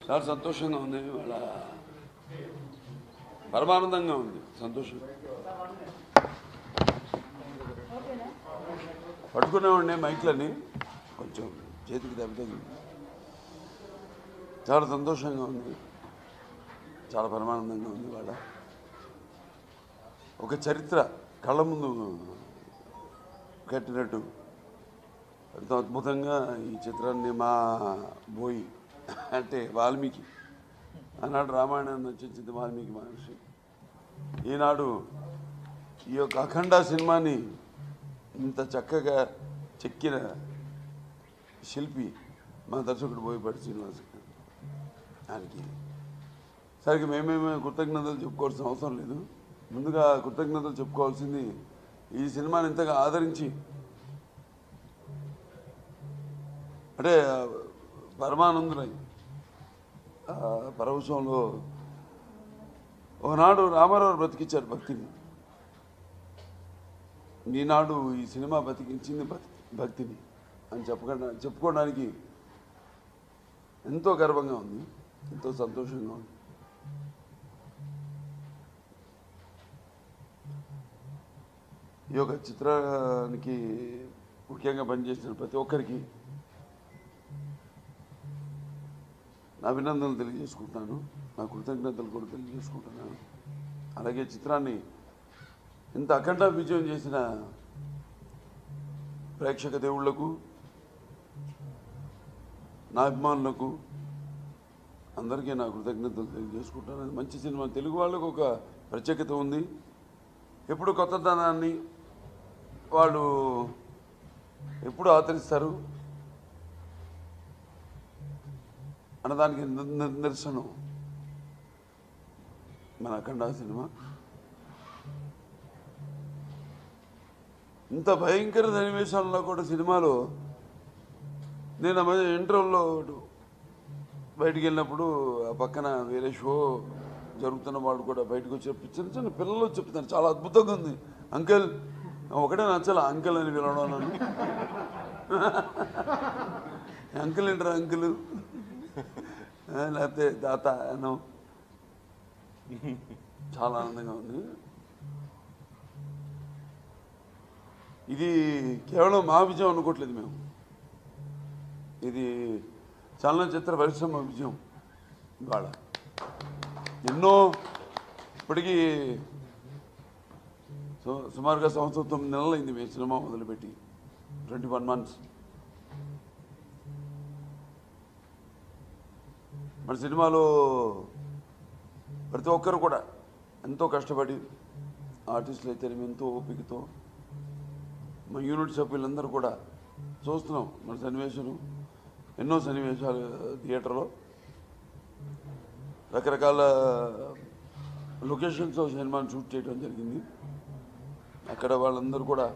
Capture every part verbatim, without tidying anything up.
చాలా సంతోషంగా ఉంది. వాళ్ళ పరమానందంగా ఉంది. సంతోషం. పట్టుకునేవాడిని మైక్లని కొంచెం చేతికి దెబ్బతగింది. చాలా సంతోషంగా ఉంది. చాలా పరమానందంగా ఉంది. వాళ్ళ ఒక చరిత్ర కళ్ళ ముందు కట్టినట్టు ఎంతో అద్భుతంగా ఈ చిత్రాన్ని మా బోయి అంటే వాల్మీకి ఆనాడు రామాయణాన్ని రచించింది వాల్మీకి మహర్షి. ఈనాడు ఈ యొక్క అఖండ సినిమాని ఇంత చక్కగా చెక్కిన శిల్పి మా దర్శకుడు బోయపాటి శ్రీనివాస్. ఆయనకి సరిగ్గా మేమేమే కృతజ్ఞతలు చెప్పుకోవాల్సిన అవసరం లేదు. ముందుగా కృతజ్ఞతలు చెప్పుకోవాల్సింది ఈ సినిమాని ఇంతగా ఆదరించి అంటే పరమానందులై పరవశంలో ఒకనాడు రామారావు బ్రతికించారు భక్తిని. ఈనాడు ఈ సినిమా బతికించింది భక్తిని అని చెప్పకుండా చెప్పుకోవడానికి ఎంతో గర్వంగా ఉంది, ఎంతో సంతోషంగా ఉంది. ఈ యొక్క చిత్రానికి ముఖ్యంగా పనిచేసిన ప్రతి ఒక్కరికి నా అభినందనలు తెలియజేసుకుంటున్నాను, నా కృతజ్ఞతలు కూడా తెలియజేసుకుంటున్నాను. అలాగే చిత్రాన్ని ఇంత అఖండ విజయం చేసిన ప్రేక్షక దేవుళ్లకు, నా అభిమానులకు అందరికీ నా కృతజ్ఞతలు తెలియజేసుకుంటాను. మంచి సినిమా. తెలుగు వాళ్ళకు ఒక ప్రత్యేకత ఉంది. ఎప్పుడు కొత్తదనాన్ని వాళ్ళు ఎప్పుడు ఆదరిస్తారు అన్నదానికి నిదర్శనం మన అఖండ సినిమా. ఇంత భయంకర సన్నివేశాల్లో కూడా సినిమాలో నేను ఆ మధ్య ఇంటర్వ్యూలో బయటికి వెళ్ళినప్పుడు ఆ పక్కన వేరే షో జరుగుతున్న వాళ్ళు కూడా బయటకు వచ్చి చిన్న చిన్న పిల్లలు చెప్తున్నారు, చాలా అద్భుతంగా ఉంది అంకుల్. ఒకటే నచ్చాల అంకుల్ అని పిలవడం నన్ను. అంకుల్ ఏంటారు అంకుల్, లేకపోతే తాత అను. చాలా ఆనందంగా ఉంది. ఇది కేవలం మా విజయం అనుకోవట్లేదు మేము, ఇది చలనచిత్ర పరిశ్రమ విజయం. ఇవాళ ఎన్నో ఇప్పటికీ సుమారుగా సంవత్సరం తొమ్మిది నెలలు అయింది మేము సినిమా మొదలుపెట్టి, ట్వంటీ వన్ మంత్స్. మన సినిమాలో ప్రతి ఒక్కరు కూడా ఎంతో కష్టపడి, ఆర్టిస్టులు అయితే ఎంతో ఓపికతో, మా యూనిట్ సభ్యులందరూ కూడా చూస్తున్నాం. మన సన్నివేశాలు ఎన్నో సన్నివేశాలు థియేటర్లో రకరకాల లొకేషన్స్లో సినిమాను షూట్ చేయడం జరిగింది. అక్కడ వాళ్ళందరూ కూడా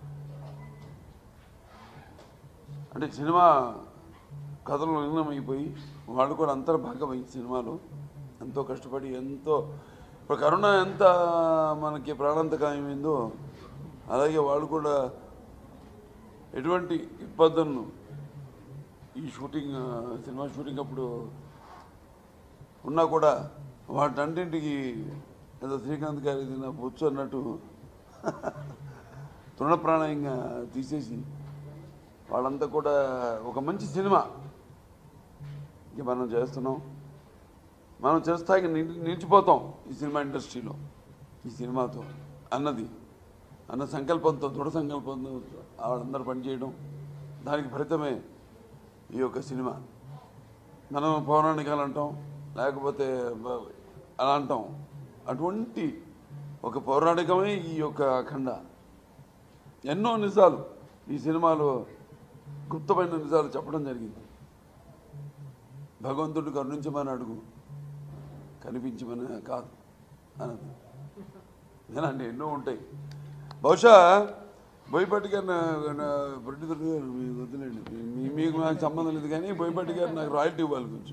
అంటే సినిమా కథలు లీనమైపోయి వాళ్ళు కూడా అంతర్భాగం ఈ సినిమాలో ఎంతో కష్టపడి, ఎంతో ఇప్పుడు కరోనా ఎంత మనకి ప్రాణాంతకమైందో అలాగే వాళ్ళు కూడా ఎటువంటి ఇబ్బందులను ఈ షూటింగ్ సినిమా షూటింగ్ అప్పుడు ఉన్నా కూడా వాటన్నింటికి ఏదో శ్రీకాంత్ గారి ఇది నా బొచ్చు అన్నట్టు తృణప్రాణంగా తీసేసి వాళ్ళంతా కూడా ఒక మంచి సినిమా ఇక మనం చేస్తున్నాం, మనం చేస్తాకి నిలిచిపోతాం ఈ సినిమా ఇండస్ట్రీలో ఈ సినిమాతో అన్నది అన్న సంకల్పంతో, దృఢ సంకల్పంతో వాళ్ళందరూ పనిచేయడం, దానికి ఫలితమే ఈ యొక్క సినిమా. మనం పౌరాణికాలు అంటాం, లేకపోతే అలా అంటాం, అటువంటి ఒక పౌరాణికమే ఈ యొక్క అఖండ. ఎన్నో నిజాలు ఈ సినిమాలో గుప్తమైన నిజాలు చెప్పడం జరిగింది. భగవంతుడు కరుణించమని అడుగు, కనిపించమని కాదు అన్నది. నేనండి ఎన్నో ఉంటాయి. బహుశా బోయపాటి గారు నా ప్రొడ్యూసర్ గారు మీకు వద్దులేండి, మీకు నాకు సంబంధం లేదు, కానీ బోయపాటి గారు నాకు రాయల్టీ ఇవ్వాలి కొంచెం.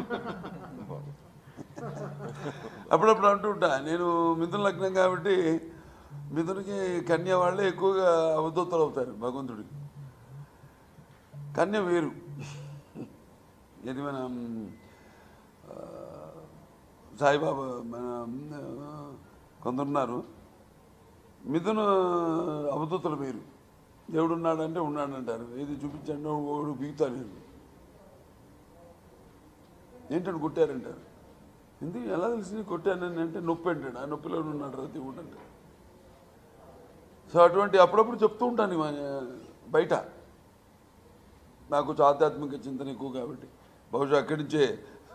అప్పుడప్పుడు అంటుంటా, నేను మిథున లగ్నం కాబట్టి మిథునికి కన్య వాళ్ళే ఎక్కువగా అవధూతలు అవుతారు భగవంతుడికి. కన్య వేరు, ఇది మనం సాయిబాబా మన కొందరున్నారు, మిథున అవధూతల పేరు దేవుడు ఉన్నాడంటే ఉన్నాడంటారు, ఏది చూపించండి ఓడు బీగుతాను ఏంటంటే కొట్టారంటారు. ఎందుకు ఎలా తెలిసి కొట్టానని అంటే నొప్పి అంటాడు, ఆ నొప్పిలో ఉన్నాడు రా దేవుడు అంటే. సో అటువంటి అప్పుడప్పుడు చెప్తూ ఉంటాను బయట, నాకు ఆధ్యాత్మిక చింతన ఎక్కువ కాబట్టి బహుశా అక్కడి నుంచే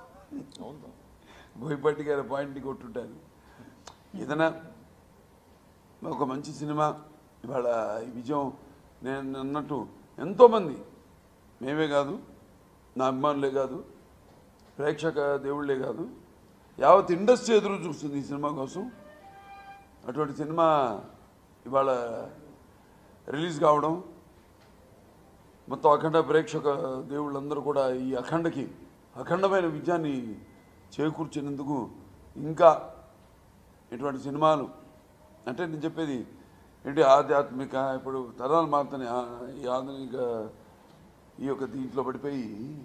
బోయపాటి గారి పాయింట్ని కొట్టుంటాను. ఏదైనా ఒక మంచి సినిమా ఇవాళ ఈ విజయం నేను అన్నట్టు ఎంతోమంది, మేమే కాదు, నా అభిమానులే కాదు, ప్రేక్షక దేవుళ్ళే కాదు, యావత్ ఇండస్ట్రీ ఎదురు చూస్తుంది ఈ సినిమా కోసం. అటువంటి సినిమా ఇవాళ రిలీజ్ కావడం, మొత్తం అఖండ ప్రేక్షక దేవుళ్ళందరూ కూడా ఈ అఖండకి అఖండమైన విజయాన్ని చేకూర్చినందుకు, ఇంకా ఇటువంటి సినిమాలు అంటే నేను చెప్పేది ఏంటి, ఆధ్యాత్మిక ఇప్పుడు తరాలు మారుతున్నాయి, ఈ ఆధునిక ఈ యొక్క దీంట్లో పడిపోయి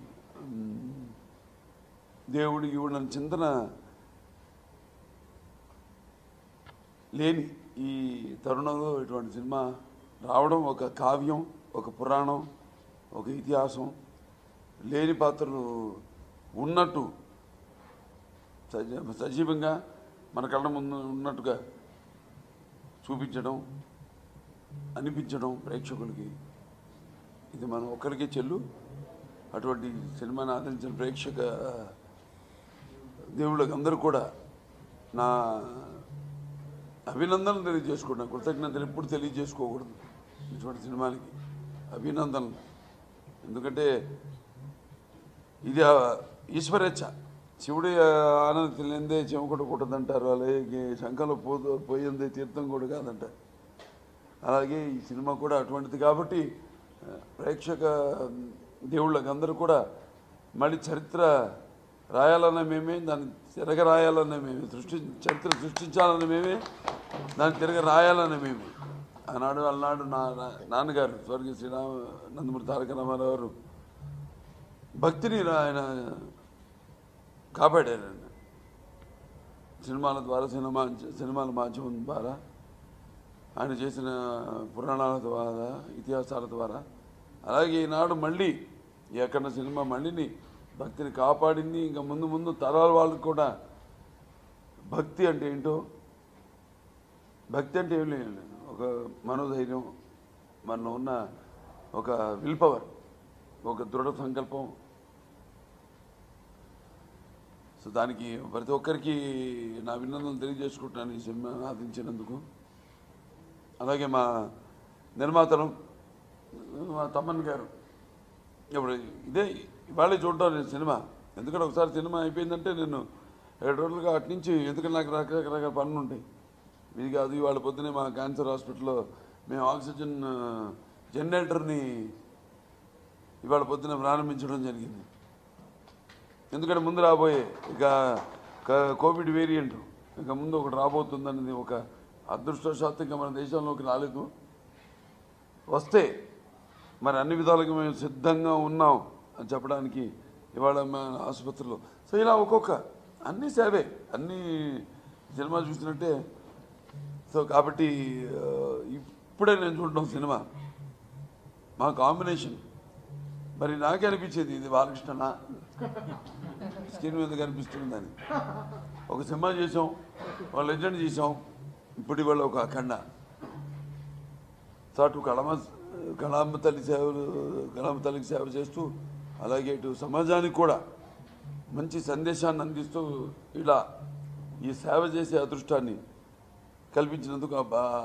దేవుడి ఈవిడ చింతన లేని ఈ తరుణంలో ఇటువంటి సినిమా రావడం, ఒక కావ్యం, ఒక పురాణం, ఒక ఇతిహాసం, లేని పాత్రలు ఉన్నట్టు సజ సజీవంగా మన కళ్ళ ముందు ఉన్నట్టుగా చూపించడం, అనిపించడం ప్రేక్షకులకి, ఇది మనం ఒక్కరికే చెల్లు. అటువంటి సినిమాని ఆదరించిన ప్రేక్షక దేవుళ్ళకి అందరూ కూడా నా అభినందనలు తెలియజేసుకుంటున్నాను. కృతజ్ఞతలు ఎప్పుడు తెలియజేసుకోకూడదు ఇటువంటి సినిమాలకి, అభినందనలు. ఎందుకంటే ఇది ఈశ్వరేచ్ఛ, శివుడి ఆనంద తెలియందే చెమకొట్ట కొట్టదంటారు, అలాగే శంఖంలో పో పోయిందే తీర్థం కూడా కాదంటారు. అలాగే ఈ సినిమా కూడా అటువంటిది కాబట్టి ప్రేక్షక దేవుళ్ళకి అందరూ కూడా మళ్ళీ చరిత్ర రాయాలన్న మేమే, దాన్ని తిరగ రాయాలన్న మేమే, సృష్టి చరిత్ర సృష్టించాలన్న మేమే, దాన్ని తిరగ రాయాలన్న మేమే. ఆనాడు అలనాడు నా నాన్నగారు స్వర్గీయ శ్రీరామ నందమూరి తారక రామారావు గారు భక్తిని ఆయన కాపాడారండి. సినిమాల ద్వారా, సినిమా సినిమాల మాధ్యమం ద్వారా, ఆయన చేసిన పురాణాల ద్వారా, ఇతిహాసాల ద్వారా. అలాగే ఈనాడు మళ్ళీ ఈ అఖండ సినిమా మళ్ళీని భక్తిని కాపాడింది. ఇంకా ముందు ముందు తరాల వాళ్ళకి కూడా భక్తి అంటే ఏంటో, భక్తి అంటే ఏం లేదు, ఒక మనోధైర్యం, మనలో ఉన్న ఒక విల్ పవర్, ఒక దృఢ సంకల్పం. సో దానికి ప్రతి ఒక్కరికి నా అభినందనలు తెలియజేసుకుంటున్నాను ఈ సినిమా ఆదించినందుకు. అలాగే మా నిర్మాతలు, మా తమ్మన్ గారు, ఇప్పుడు ఇదే ఇవాళే చూడటం నేను సినిమా, ఎందుకంటే ఒకసారి సినిమా అయిపోయిందంటే నేను ఏడు రోజులుగా అటు నుంచి, ఎందుకంటే నాకు రకరకాల పనులు ఉంటాయి. ఇది కాదు, ఇవాళ పొద్దునే మా క్యాన్సర్ హాస్పిటల్లో మేము ఆక్సిజన్ జనరేటర్ని ఇవాళ పొద్దున ప్రారంభించడం జరిగింది. ఎందుకంటే ముందు రాబోయే ఇక కోవిడ్ వేరియంట్ ఇక ముందు ఒకటి రాబోతుందనేది ఒక అదృష్టవశాత్తు ఇంకా మన దేశంలోకి రాలేదు. వస్తే మరి అన్ని విధాలుగా మేము సిద్ధంగా ఉన్నాం అని చెప్పడానికి ఇవాళ మా ఆసుపత్రిలో. సో ఇలా ఒక్కొక్క అన్ని సేవే, అన్ని సినిమా చూసినట్టే. సో కాబట్టి ఇప్పుడే నేను చూడడం సినిమా మా కాంబినేషన్. మరి నాకే అనిపించేది ఇది బాలకృష్ణనా స్క్రీన్ మీద కనిపిస్తుందని. ఒక సినిమా చేసాం, ఒక లెజెండ్ చేసాం, ఇప్పుడు ఇవాళ ఒక అఖండ. సో అటు కళమ కళామ్మ తల్లి సేవలు కళామ్మ తల్లికి సేవ చేస్తూ, అలాగే ఇటు సమాజానికి కూడా మంచి సందేశాన్ని అందిస్తూ ఇలా ఈ సేవ చేసే అదృష్టాన్ని కల్పించినందుకు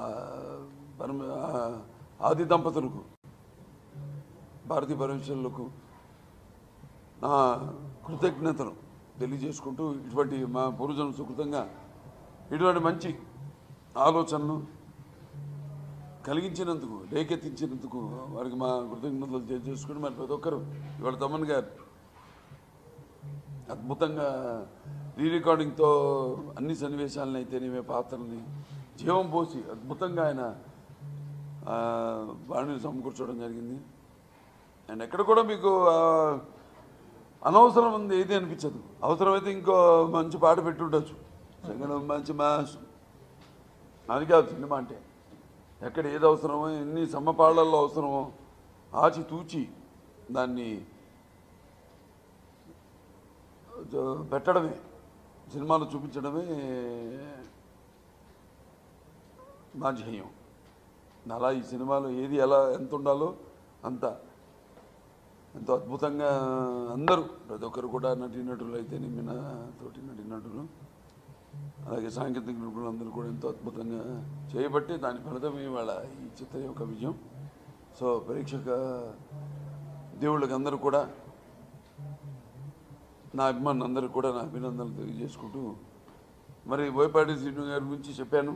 ఆది దంపతులకు, భారతీ పరమేశ్వరులకు నా కృతజ్ఞతలు తెలియజేసుకుంటూ, ఇటువంటి మా పూర్వజన్మ సుకృతంగా ఇటువంటి మంచి ఆలోచనలు కలిగించినందుకు, రేకెత్తించినందుకు వారికి మా కృతజ్ఞతలు తెలియజేసుకుని, మరి ప్రతి ఒక్కరు ఇవాళ తమ్మన్ గారు అద్భుతంగా రీ రికార్డింగ్తో అన్ని సన్నివేశాలను అయితేనేమే పాత్రల్ని జీవం పోసి అద్భుతంగా ఆయన వాణిని సమకూర్చడం జరిగింది. అండ్ ఎక్కడ కూడా మీకు అనవసరం ఉంది ఏది అనిపించదు. అవసరమైతే ఇంకో మంచి పాట పెట్టుండొచ్చు, సంగీతం మంచి మాస్, అది కాదు సినిమా అంటే. ఎక్కడ ఏది అవసరమో, ఎన్ని సమపాళ్ళల్లో అవసరమో ఆచి తూచి దాన్ని పెట్టడమే, సినిమాలో చూపించడమే మా ధ్యేయం. అలా ఈ సినిమాలో ఏది ఎలా ఎంత ఉండాలో అంత ఎంతో అద్భుతంగా అందరూ, ప్రతి ఒక్కరు కూడా నటీనటులు అయితే నిమ్మిన తోటి నటీనటులు, అలాగే సాంకేతిక నిపుణులు అందరూ కూడా ఎంతో అద్భుతంగా చేయబట్టి దాని ఫలితమే ఇవాళ ఈ చిత్రం యొక్క విజయం. సో ప్రేక్షక దేవుళ్ళకి అందరూ కూడా, నా అభిమానులు అందరూ కూడా నా అభినందనలు తెలియజేసుకుంటూ, మరి బోయపాటి శ్రీను గారి గురించి చెప్పాను.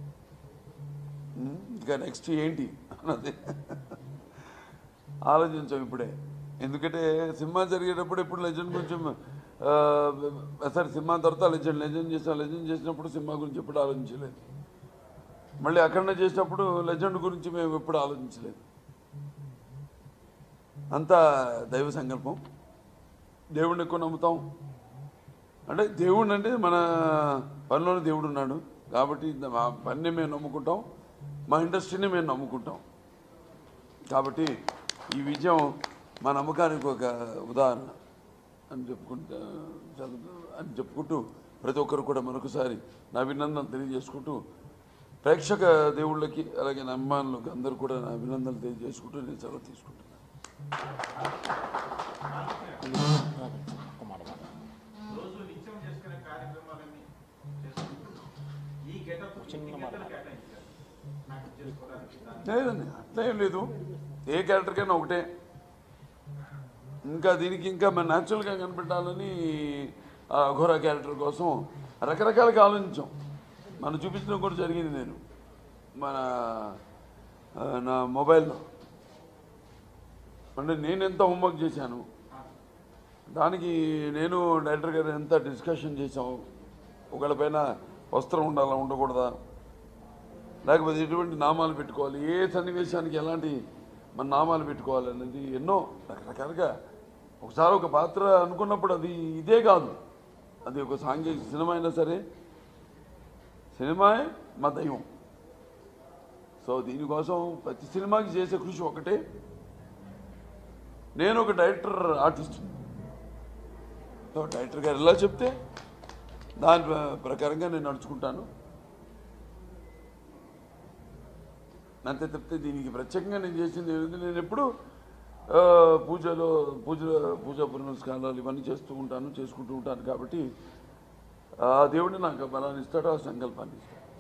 ఇంకా నెక్స్ట్ ఏంటి అన్నది ఆలోచించాం ఇప్పుడే. ఎందుకంటే సినిమా జరిగేటప్పుడు ఎప్పుడు లెజెండ్ కొంచెం సరే, సినిమా తర్వాత లెజెండ్ లెజెండ్ చేసిన లెజెండ్ చేసినప్పుడు సినిమా గురించి ఎప్పుడు ఆలోచించలేదు. మళ్ళీ అఖండ చేసినప్పుడు లెజెండ్ గురించి మేము ఎప్పుడు ఆలోచించలేదు. అంతా దైవ సంకల్పం. దేవుడిని ఎక్కువ నమ్ముతాం. అంటే దేవుడిని అంటే మన పనిలోనే దేవుడు ఉన్నాడు కాబట్టి మా పనిని మేము నమ్ముకుంటాం, మా ఇండస్ట్రీని మేము నమ్ముకుంటాం. కాబట్టి ఈ విజయం మా నమ్మకానికి ఒక ఉదాహరణ అని చెప్పుకుంటా అని చెప్పుకుంటూ ప్రతి ఒక్కరు కూడా మరొకసారి నా అభినందనలు తెలియజేసుకుంటూ, ప్రేక్షక దేవుళ్ళకి అలాగే నా అభిమానులకు అందరూ కూడా నా అభినందనలు తెలియజేసుకుంటూ నేను సెలవు తీసుకుంటున్నాను. లేదండి, అట్లా ఏం లేదు. ఏ క్యారెక్టర్కైనా ఒకటే. ఇంకా దీనికి ఇంకా మన న్యాచురల్గా కనిపెట్టాలని అఘోరా క్యారెక్టర్ కోసం రకరకాలుగా ఆలోచించాం. మనం చూపించడం కూడా జరిగింది. నేను మన నా మొబైల్లో అంటే నేను ఎంత హోంవర్క్ చేశాను, దానికి నేను డైరెక్టర్ గారు ఎంత డిస్కషన్ చేసాము. ఒకళ్ళ పైన వస్త్రం ఉండాలా, ఉండకూడదా, లేకపోతే ఎటువంటి నామాలు పెట్టుకోవాలి, ఏ సన్నివేశానికి ఎలాంటి మన నామాలు పెట్టుకోవాలి అనేది ఎన్నో రకరకాలుగా. ఒకసారి ఒక పాత్ర అనుకున్నప్పుడు అది ఇదే కాదు, అది ఒక సాంఘిక సినిమా అయినా సరే, సినిమాయే మా దైవం. సో దీనికోసం ప్రతి సినిమాకి చేసే కృషి ఒకటే. నేను ఒక డైరెక్టర్ ఆర్టిస్ట్. సో డైరెక్టర్ గారు ఎలా చెప్తే దాని ప్రకారంగా నేను నడుచుకుంటాను. అంతే తప్పితే దీనికి ప్రత్యేకంగా నేను చేసింది ఏమిటి, నేను ఎప్పుడు పూజలో పూజ పూజా పునస్కారాలు ఇవన్నీ చేస్తూ ఉంటాను, చేసుకుంటూ ఉంటాను. కాబట్టి ఆ దేవుడిని నాకు బలాన్ని ఇస్తాడు, ఆ సంకల్పాన్ని ఇస్తాడు.